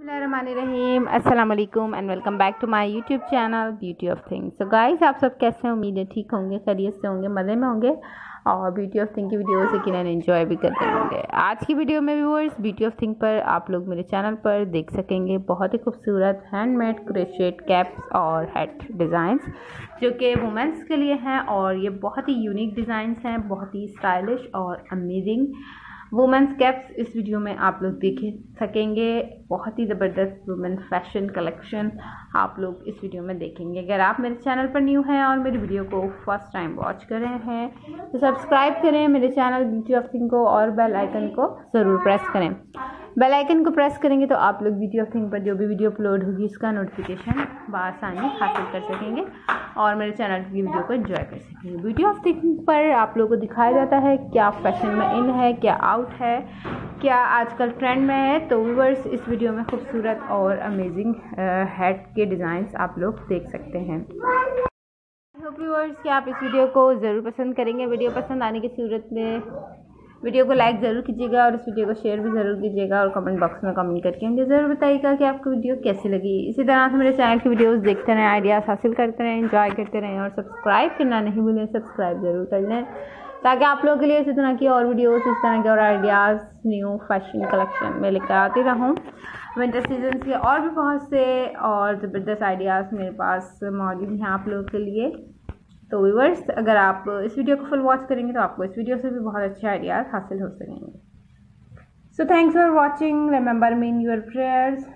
बिस्मिल्लाहिर्रहमानिर्रहीम, अस्सलाम वालेकुम and welcome back to my YouTube channel beauty of things. So guys, आप सब कैसे हैं? उम्मीद है ठीक होंगे, खैरियत से होंगे, मज़े में होंगे और ब्यूटी ऑफ थिंग की वीडियो से किन एंजॉय भी करते होंगे। आज की वीडियो में व्यूअर्स ब्यूटी ऑफ थिंग पर आप लोग मेरे चैनल पर देख सकेंगे बहुत ही खूबसूरत हैंडमेड क्रोशेट कैप्स और हेड डिज़ाइंस जो कि वुमेंस के लिए हैं और ये बहुत ही यूनिक डिज़ाइंस हैं, बहुत ही स्टाइलिश और अमेजिंग वुमेंस कैप्स इस वीडियो में आप लोग देख सकेंगे। बहुत ही ज़बरदस्त वुमेन फैशन कलेक्शन आप लोग इस वीडियो में देखेंगे। अगर आप मेरे चैनल पर न्यू हैं और मेरी वीडियो को फर्स्ट टाइम वॉच कर रहे हैं तो सब्सक्राइब करें मेरे चैनल ब्यूटी ऑफ थिंग को और बेल आइकन को ज़रूर प्रेस करें। बेल आइकन को प्रेस करेंगे तो आप लोग ब्यूटी ऑफ थिंग पर जो भी वीडियो अपलोड होगी उसका नोटिफिकेशन बआसानी हासिल कर सकेंगे और मेरे चैनल की वीडियो को एंजॉय कर सकेंगे। ब्यूटी ऑफ थिंग पर आप लोगों को दिखाया जाता है क्या फैशन में इन है, क्या आउट है, क्या आजकल ट्रेंड में है। तो व्यूअर्स, इस वीडियो में खूबसूरत और अमेजिंग हेड के डिज़ाइंस आप लोग देख सकते हैं। होप व्यूअर्स कि आप इस वीडियो को ज़रूर पसंद करेंगे। वीडियो पसंद आने की सूरत में वीडियो को लाइक ज़रूर कीजिएगा और इस वीडियो को शेयर भी ज़रूर कीजिएगा और कमेंट बॉक्स में कमेंट करके मुझे ज़रूर बताइएगा कि आपको वीडियो कैसी लगी। इसी तरह से मेरे चैनल की वीडियोस देखते रहें, आइडियाज़ हासिल करते रहें, एंजॉय करते रहें और सब्सक्राइब करना नहीं भूलें। सब्सक्राइब ज़रूर कर लें ताकि आप लोगों के लिए इसी तरह की और वीडियोस, इस तरह के और आइडियाज़, न्यू फैशन कलेक्शन में लेकर आती रहूँ। विंटर सीजन के और भी बहुत से और ज़बरदस्त आइडियाज़ मेरे पास मौजूद हैं आप लोगों के लिए। तो व्यूअर्स, अगर आप इस वीडियो को फुल वॉच करेंगे तो आपको इस वीडियो से भी बहुत अच्छे आइडियाज़ हासिल हो सकेंगे। So thanks for watching, remember me in your prayers.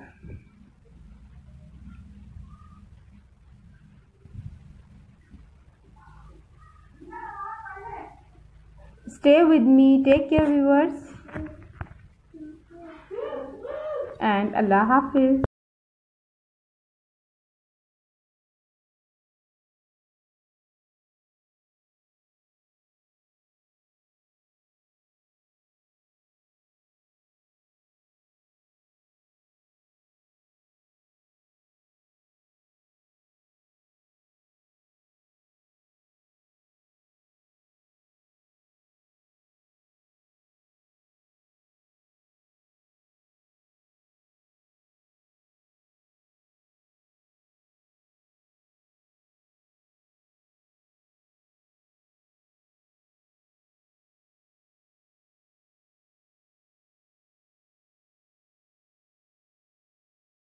Stay with me, take care viewers and अल्लाह हाफिज।